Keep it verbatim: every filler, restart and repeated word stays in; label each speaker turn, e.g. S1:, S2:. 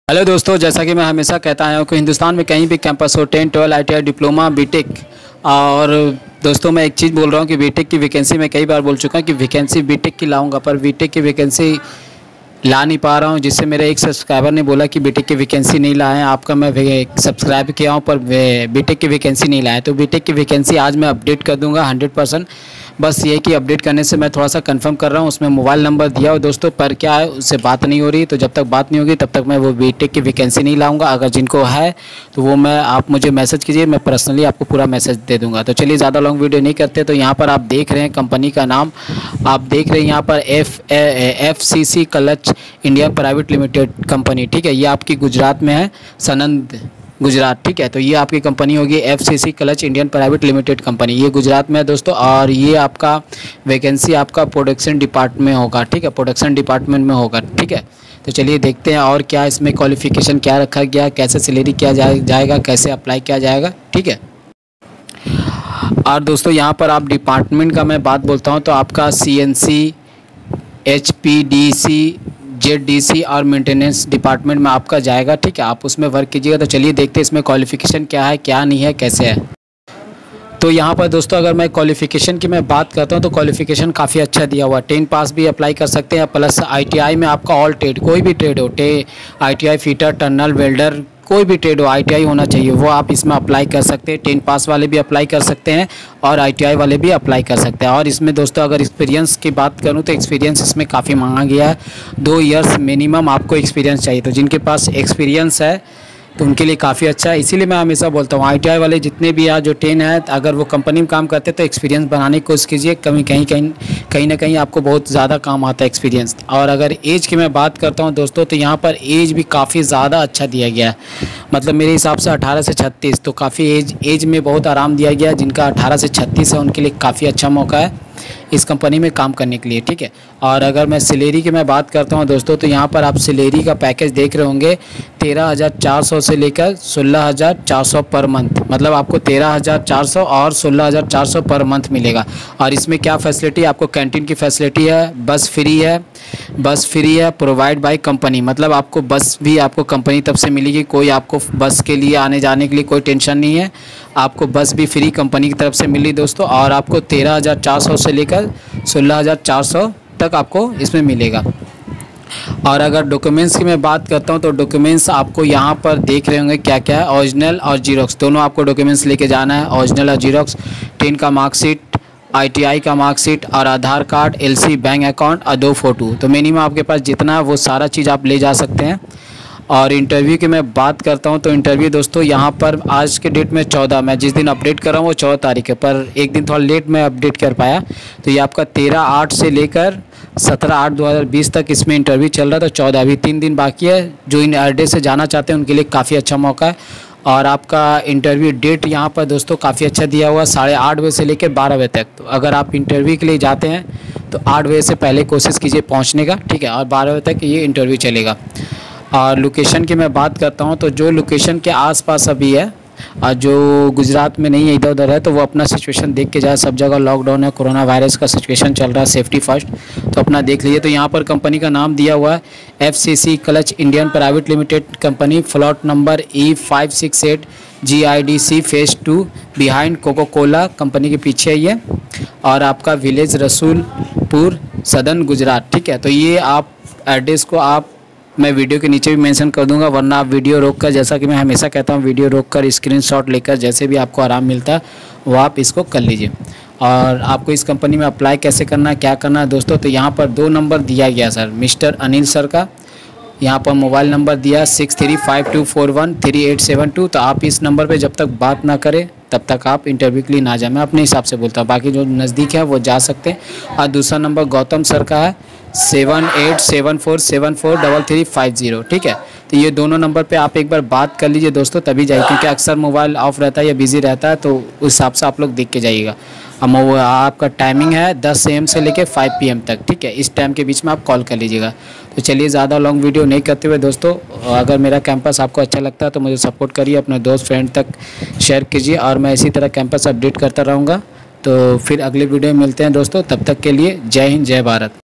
S1: Hello दोस्तों, जैसा कि मैं हमेशा कहता आया हूँ कि हिंदुस्तान में कहीं भी कैंपस हो, ten twelve I T I diploma BTech. और दोस्तों मैं एक चीज़ बोल रहा हूँ कि बीटेक की वैकेंसी मैं कई बार बोल चुका हूँ कि वैकेंसी बीटेक की लाऊंगा, पर बीटेक की वैकेंसी ला नहीं पा रहा हूँ। जिससे मेरे एक सब्सक्राइबर ने बोला कि बीटेक की वैकेंसी नहीं लाए, आपका मैं सब्सक्राइब किया हूँ पर बीटेक की वैकेंसी नहीं लाया। तो बीटेक की वैकेंसी आज मैं अपडेट कर दूँगा हंड्रेड परसेंट। बस ये कि अपडेट करने से मैं थोड़ा सा कंफर्म कर रहा हूँ। उसमें मोबाइल नंबर दिया हो दोस्तों, पर क्या है उससे बात नहीं हो रही। तो जब तक बात नहीं होगी तब तक मैं वो बीटेक की वैकेंसी नहीं लाऊंगा। अगर जिनको है तो वो मैं आप मुझे मैसेज कीजिए, मैं पर्सनली आपको पूरा मैसेज दे दूंगा। तो चलिए ज़्यादा लॉन्ग वीडियो नहीं करते। तो यहाँ पर आप देख रहे हैं कंपनी का नाम, आप देख रहे हैं यहाँ पर F F C C clutch India private limited company, ठीक है। ये आपकी गुजरात में है, सनंद गुजरात, ठीक है। तो ये आपकी कंपनी होगी F C C clutch Indian private limited company, ये गुजरात में है दोस्तों। और ये आपका वैकेंसी आपका प्रोडक्शन डिपार्टमेंट में होगा, ठीक है, प्रोडक्शन डिपार्टमेंट में होगा, ठीक है। तो चलिए देखते हैं और क्या इसमें क्वालिफिकेशन क्या रखा गया, कैसे सैलरी किया जाए जाएगा, कैसे अप्लाई किया जाएगा, ठीक है। और दोस्तों यहाँ पर आप डिपार्टमेंट का मैं बात बोलता हूँ तो आपका C N C, H P D C, Z D C और मेंटेनेंस डिपार्टमेंट में आपका जाएगा, ठीक है। आप उसमें वर्क कीजिएगा। तो चलिए देखते हैं इसमें क्वालिफ़िकेशन क्या है, क्या नहीं है, कैसे है। तो यहाँ पर दोस्तों अगर मैं क्वालिफ़िकेशन की मैं बात करता हूँ तो क्वालिफ़िकेशन काफ़ी अच्छा दिया हुआ है। टेन पास भी अप्लाई कर सकते हैं, प्लस आई टी आई में आपका ऑल ट्रेड, कोई भी ट्रेड हो, टे I T I fitter, turner, welder, कोई भी ट्रेड हो, आई टी आई होना चाहिए, वो आप इसमें अप्लाई कर सकते हैं। टेन पास वाले भी अप्लाई कर सकते हैं और आई टी आई वाले भी अप्लाई कर सकते हैं। और इसमें दोस्तों अगर एक्सपीरियंस की बात करूं तो एक्सपीरियंस इसमें काफ़ी मांगा गया है। दो इयर्स मिनिमम आपको एक्सपीरियंस चाहिए। तो जिनके पास एक्सपीरियंस है तो उनके लिए काफ़ी अच्छा है। इसीलिए मैं हमेशा बोलता हूँ आई टी आई वाले जितने भी हैं जो टेन है, अगर वो कंपनी में काम करते हैं तो एक्सपीरियंस बनाने की कोशिश कीजिए। कहीं कहीं कहीं कहीं ना कहीं आपको बहुत ज़्यादा काम आता है एक्सपीरियंस। और अगर एज की मैं बात करता हूँ दोस्तों तो यहाँ पर एज भी काफ़ी ज़्यादा अच्छा दिया गया है। मतलब मेरे हिसाब से अठारह से छत्तीस, तो काफ़ी एज एज में बहुत आराम दिया गया है। जिनका अठारह से छत्तीस है उनके लिए काफ़ी अच्छा मौका है इस कंपनी में काम करने के लिए, ठीक है। और अगर मैं सैलरी की मैं बात करता हूं दोस्तों तो यहां पर आप सैलरी का पैकेज देख रहे होंगे तेरह हज़ार चार सौ से लेकर सोलह हज़ार चार सौ पर मंथ। मतलब आपको तेरह हज़ार चार सौ और सोलह हज़ार चार सौ पर मंथ मिलेगा। और इसमें क्या फैसिलिटी, आपको कैंटीन की फैसिलिटी है, बस फ्री है, बस फ्री है प्रोवाइड बाय कंपनी। मतलब आपको बस भी आपको कंपनी तरफ से मिलेगी, कोई आपको बस के लिए आने जाने के लिए कोई टेंशन नहीं है। आपको बस भी फ्री कंपनी की तरफ से मिली दोस्तों। और आपको तेरह हज़ार चार सौ से लेकर सोलह हज़ार चार सौ तक आपको इसमें मिलेगा। और अगर डॉक्यूमेंट्स की मैं बात करता हूं तो डॉक्यूमेंट्स आपको यहां पर देख रहे होंगे क्या क्या है, ओरिजिनल और जीरोक्स दोनों आपको डॉक्यूमेंट्स लेके जाना है। ओरिजिनल और जीरोक्स, टेन का मार्कशीट, आई टी आई का मार्कशीट और Aadhaar card, L C, bank account और दो फ़ोटो। तो मिनिमम आपके पास जितना है वो सारा चीज़ आप ले जा सकते हैं। और इंटरव्यू की मैं बात करता हूं तो इंटरव्यू दोस्तों यहाँ पर आज के डेट में चौदह, मैं जिस दिन अपडेट कर रहा हूँ वो चौदह तारीख है, पर एक दिन थोड़ा लेट मैं अपडेट कर पाया। तो ये आपका तेरह आठ से लेकर सत्रह आठ दो हज़ार बीस तक इसमें इंटरव्यू चल रहा है। तो चौदह, अभी तीन दिन बाकी है। जो इन अड्डे से जाना चाहते हैं उनके लिए काफ़ी अच्छा मौका है। और आपका इंटरव्यू डेट यहाँ पर दोस्तों काफ़ी अच्छा दिया हुआ है, साढ़े आठ बजे से लेकर बारह बजे तक। तो अगर आप इंटरव्यू के लिए जाते हैं तो आठ बजे से पहले कोशिश कीजिए पहुँचने का, ठीक है। और बारह बजे तक ये इंटरव्यू चलेगा। और लोकेशन की मैं बात करता हूँ तो जो लोकेशन के आसपास अभी है और जो गुजरात में नहीं है, इधर उधर है, तो वो अपना सिचुएशन देख के जाए। सब जगह लॉकडाउन है, कोरोना वायरस का सिचुएशन चल रहा है, सेफ्टी फर्स्ट, तो अपना देख लीजिए। तो यहाँ पर कंपनी का नाम दिया हुआ है F C C clutch Indian private limited company, plot number E five six eight G I D C phase two, behind Coca Cola company के पीछे है ये। और आपका विलेज रसूलपुर, सदन गुजरात, ठीक है। तो ये आप एड्रेस को आप मैं वीडियो के नीचे भी मेंशन कर दूंगा, वरना आप वीडियो रोककर, जैसा कि मैं हमेशा कहता हूं, वीडियो रोककर स्क्रीनशॉट लेकर जैसे भी आपको आराम मिलता है वो आप इसको कर लीजिए। और आपको इस कंपनी में अप्लाई कैसे करना है, क्या करना है दोस्तों, तो यहाँ पर दो नंबर दिया गया सर, मिस्टर अनिल सर का। यहाँ पर मोबाइल नंबर दिया six three five two four one three eight seven two. तो आप इस नंबर पे जब तक बात ना करें तब तक आप इंटरव्यू के लिए ना जाए। मैं अपने हिसाब से बोलता हूँ, बाकी जो नज़दीक है वो जा सकते हैं। और दूसरा नंबर गौतम सर का है seven eight seven four seven four double three five zero, ठीक है। तो ये दोनों नंबर पे आप एक बार बात कर लीजिए दोस्तों, तभी जाइए, क्योंकि अक्सर मोबाइल ऑफ रहता है या बिज़ी रहता है, तो उस हिसाब से आप लोग देख के जाइएगा। अब वो आपका टाइमिंग है दस ए एम से लेकर फाइव पी एम तक, ठीक है। इस टाइम के बीच में आप कॉल कर लीजिएगा। तो चलिए ज़्यादा लॉन्ग वीडियो नहीं करते हुए दोस्तों, अगर मेरा कैंपस आपको अच्छा लगता है तो मुझे सपोर्ट करिए, अपने दोस्त फ्रेंड तक शेयर कीजिए। और मैं इसी तरह कैंपस अपडेट करता रहूँगा। तो फिर अगले वीडियो में मिलते हैं दोस्तों, तब तक के लिए जय हिंद, जय भारत।